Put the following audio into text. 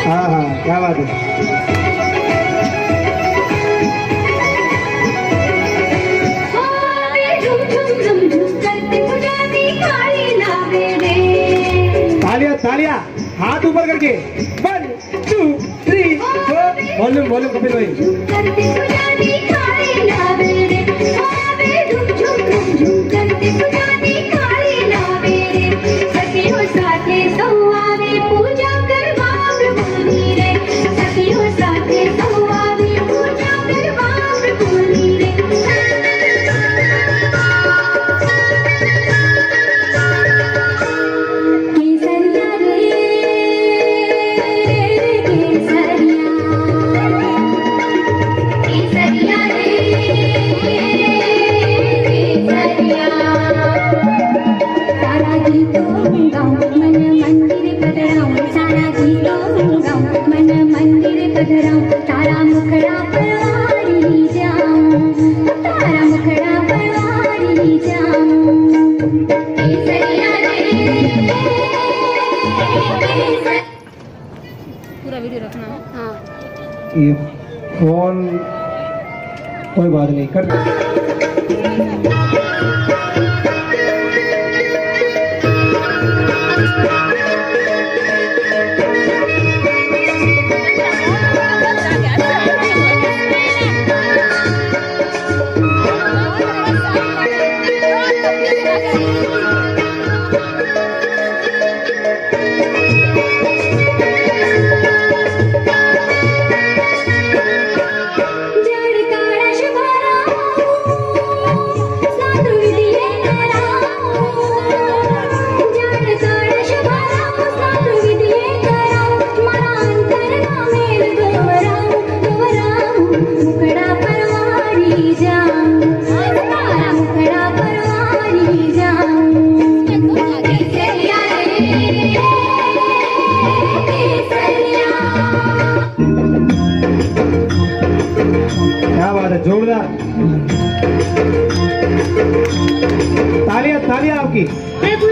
हाँ हाँ, क्या बात है। तालियां तालियां, हाथ ऊपर करके 1 2 3 4 वॉल्यूम वॉल्यूम कपिल भाई। पूरा वीडियो रखना है। हाँ ये फोन कोई बात नहीं कर। क्या बात है, जोरदार तालियां तालियां आपकी।